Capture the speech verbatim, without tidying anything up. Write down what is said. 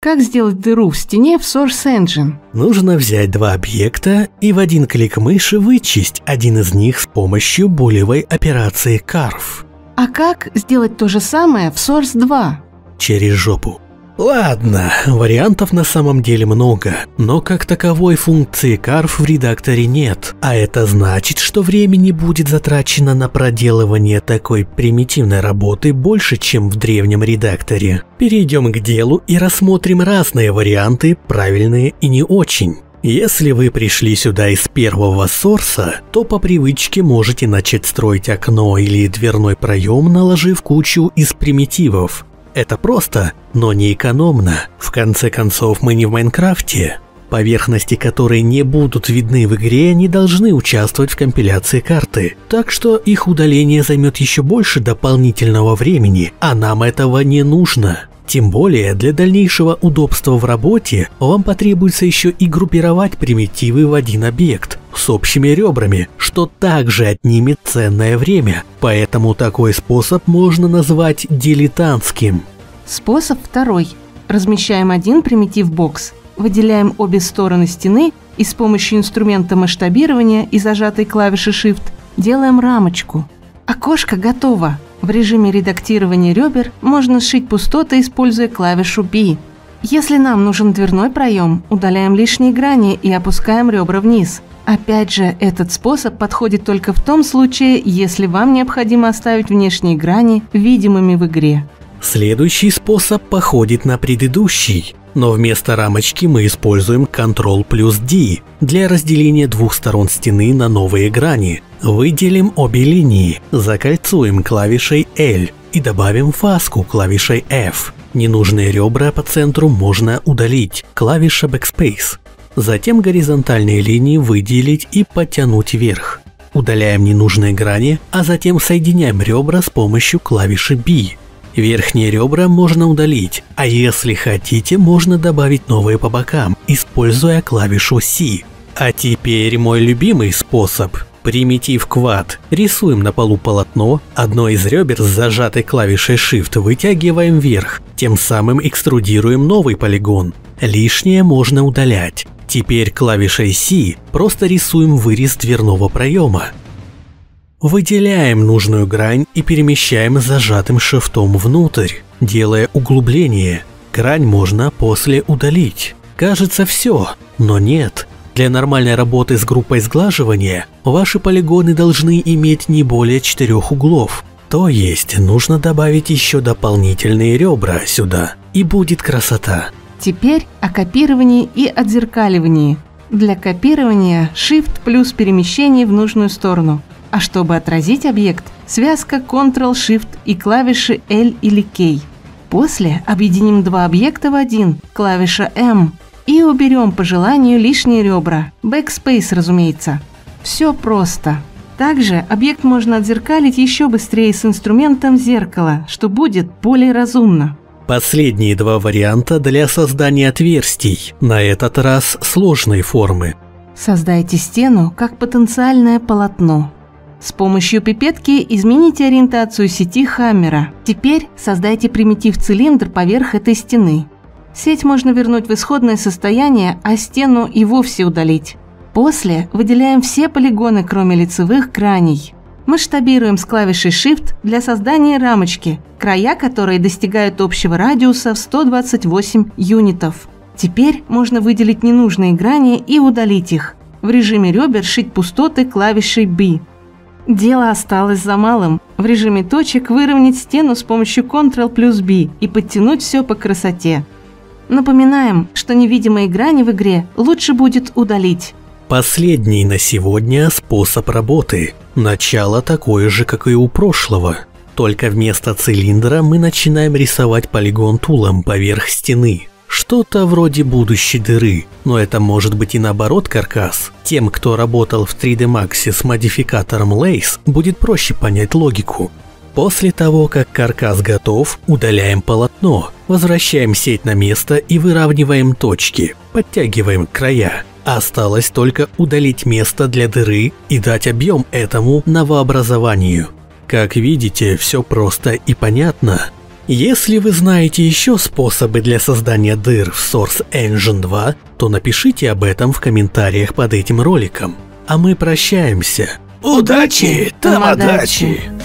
Как сделать дыру в стене в Source Engine? Нужно взять два объекта и в один клик мыши вычесть один из них с помощью булевой операции Carve. А как сделать то же самое в Source два? Через жопу. Ладно, вариантов на самом деле много, но как таковой функции Carve в редакторе нет, а это значит, что времени будет затрачено на проделывание такой примитивной работы больше, чем в древнем редакторе. Перейдем к делу и рассмотрим разные варианты, правильные и не очень. Если вы пришли сюда из первого сорса, то по привычке можете начать строить окно или дверной проем, наложив кучу из примитивов. Это просто, но не экономно. В конце концов, мы не в Майнкрафте. Поверхности, которые не будут видны в игре, не должны участвовать в компиляции карты. Так что их удаление займет еще больше дополнительного времени, а нам этого не нужно. Тем более, для дальнейшего удобства в работе вам потребуется еще и группировать примитивы в один объект с общими ребрами, что также отнимет ценное время. Поэтому такой способ можно назвать дилетантским. Способ второй. Размещаем один примитив-бокс, выделяем обе стороны стены и с помощью инструмента масштабирования и зажатой клавиши Shift делаем рамочку. Окошко готово. В режиме редактирования ребер можно сшить пустоты, используя клавишу B. Если нам нужен дверной проем, удаляем лишние грани и опускаем ребра вниз. Опять же, этот способ подходит только в том случае, если вам необходимо оставить внешние грани видимыми в игре. Следующий способ походит на предыдущий, но вместо рамочки мы используем контрол плюс ди для разделения двух сторон стены на новые грани. Выделим обе линии, закольцуем клавишей L и добавим фаску клавишей F. Ненужные ребра по центру можно удалить, клавиша Backspace. Затем горизонтальные линии выделить и подтянуть вверх. Удаляем ненужные грани, а затем соединяем ребра с помощью клавиши B. Верхние ребра можно удалить, а если хотите, можно добавить новые по бокам, используя клавишу C. А теперь мой любимый способ. Примитив Quad. Рисуем на полу полотно, одно из ребер с зажатой клавишей Shift вытягиваем вверх, тем самым экструдируем новый полигон. Лишнее можно удалять. Теперь клавишей C просто рисуем вырез дверного проема. Выделяем нужную грань и перемещаем зажатым шифтом внутрь, делая углубление. Грань можно после удалить. Кажется, все, но нет. Для нормальной работы с группой сглаживания ваши полигоны должны иметь не более четырех углов. То есть нужно добавить еще дополнительные ребра сюда, и будет красота. Теперь о копировании и отзеркаливании. Для копирования Shift плюс перемещение в нужную сторону. А чтобы отразить объект, связка контрол шифт и клавиши L или K. После объединим два объекта в один, клавиша M. И уберем по желанию лишние ребра. Backspace, разумеется. Все просто. Также объект можно отзеркалить еще быстрее с инструментом зеркала, что будет более разумно. Последние два варианта для создания отверстий, на этот раз сложной формы. Создайте стену как потенциальное полотно. С помощью пипетки измените ориентацию сети Хаммера. Теперь создайте примитив-цилиндр поверх этой стены. Сеть можно вернуть в исходное состояние, а стену и вовсе удалить. После выделяем все полигоны, кроме лицевых граней. Масштабируем с клавишей Shift для создания рамочки, края которой достигают общего радиуса в сто двадцать восемь юнитов. Теперь можно выделить ненужные грани и удалить их. В режиме ребер шить пустоты клавишей B. Дело осталось за малым. В режиме точек выровнять стену с помощью контрол плюс B и подтянуть все по красоте. Напоминаем, что невидимые грани в игре лучше будет удалить. Последний на сегодня способ работы. Начало такое же, как и у прошлого. Только вместо цилиндра мы начинаем рисовать полигон тулом поверх стены. Что-то вроде будущей дыры, но это может быть и наоборот каркас. Тем, кто работал в три дэ Max с модификатором Lace, будет проще понять логику. После того, как каркас готов, удаляем полотно, возвращаем сеть на место и выравниваем точки, подтягиваем края. Осталось только удалить место для дыры и дать объем этому новообразованию. Как видите, все просто и понятно. Если вы знаете еще способы для создания дыр в Source Engine два, то напишите об этом в комментариях под этим роликом. А мы прощаемся. Удачи, Тамадачи!